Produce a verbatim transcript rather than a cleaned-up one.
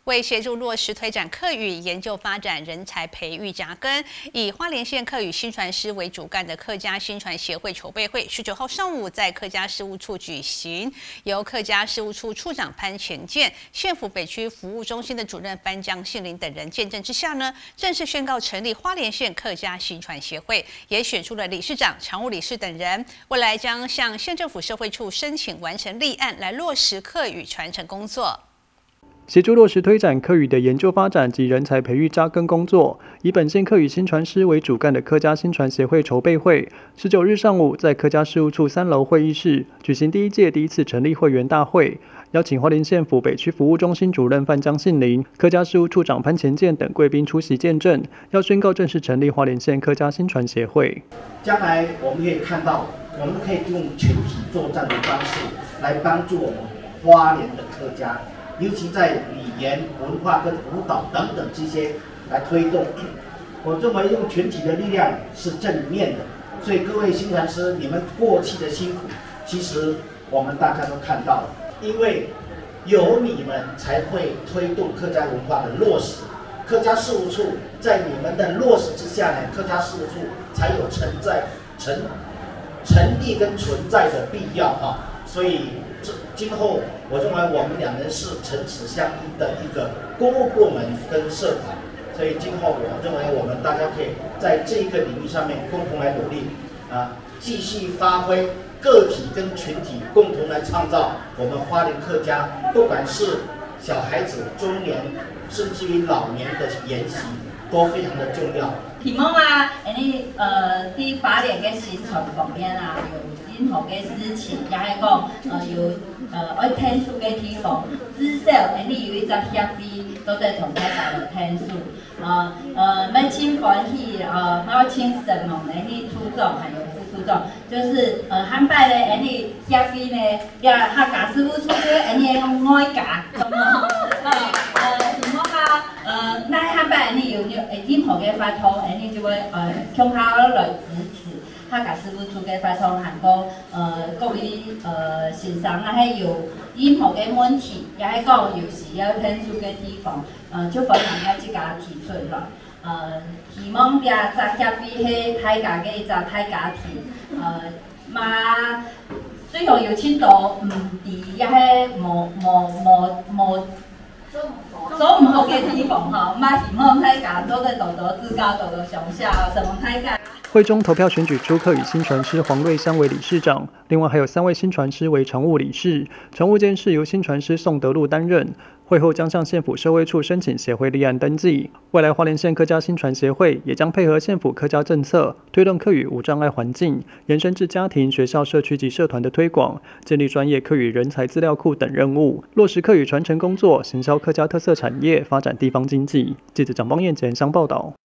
为协助落实推展客语研究发展、人才培育扎根，以花莲县客语新传师为主干的客家新传协会筹备会，十九号上午在客家事务处举行。由客家事务处处长潘前健、县府北区服务中心的主任班江信林等人见证之下呢，正式宣告成立花莲县客家新传协会，也选出了理事长、常务理事等人。未来将向县政府社会处申请完成立案，来落实客语传承工作。 协助落实推展客语的研究发展及人才培育扎根工作，以本县客语新传师为主干的客家新传协会筹备会，十九日上午在客家事务处三楼会议室举行第一届第一次成立会员大会，邀请花莲县府北区服务中心主任范江信林、客家事务处长潘前健等贵宾出席见证，要宣告正式成立花莲县客家新传协会。 将来我们可以看到，我们可以用群体作战的方式来帮助我们花莲的客家。尤其在语言、文化跟舞蹈等等这些来推动，我认为用群体的力量是正面的。所以各位新传师，你们过去的辛苦，其实我们大家都看到了，因为有你们才会推动客家文化的落实。客家事务处在你们的落实之下呢，客家事务处才有存在、成成立跟存在的必要啊。所以今后我认为我们两人是唇齿相依的一个公务部门跟社团，所以今后我认为我们大家可以在这一个领域上面共同来努力啊，继续发挥个体跟群体共同来创造我们花莲客家，不管是小孩子、中年，甚至于老年的研习，都非常的重要。 希望啊，你呃，啲花莲嘅宣傳方面啊，有任何嘅事情，也係講呃有呃愛聽書嘅地方，至少你有一隻協議，都在同大家嚟聽書。呃呃，乜清歡喜呃，乜清神夢嘅你初中還有副初中，就是呃漢拜咧，你協議咧，也客家師傅出嘅，你用愛家，咁啊，呃，希望啊，呃，那漢拜你有有任何嘅發通，你就會呃向下來支持。客家事務處嘅發通，含講呃各位呃先生啊，係有任何嘅問題，也係講有時要聽書嘅地方，呃就歡迎啊自家提出來。呃，希望也集協議係大家嘅一個大家庭，呃嘛雖然有錢多唔啲，也係無無無無。所唔好嘅地方哈，嘛希望大家都在多多指教，多多上下，什麼大家。 会中投票选举出客语新传师黄瑞香为理事长，另外还有三位新传师为常务理事，常务监事由新传师宋德禄担任。会后将向县府社会处申请协会立案登记。未来花莲县客家新传协会也将配合县府客家政策，推动客语无障碍环境，延伸至家庭、学校、社区及社团的推广，建立专业客语人才资料库等任务，落实客语传承工作，行销客家特色产业，发展地方经济。记者蒋邦彦前乡报道。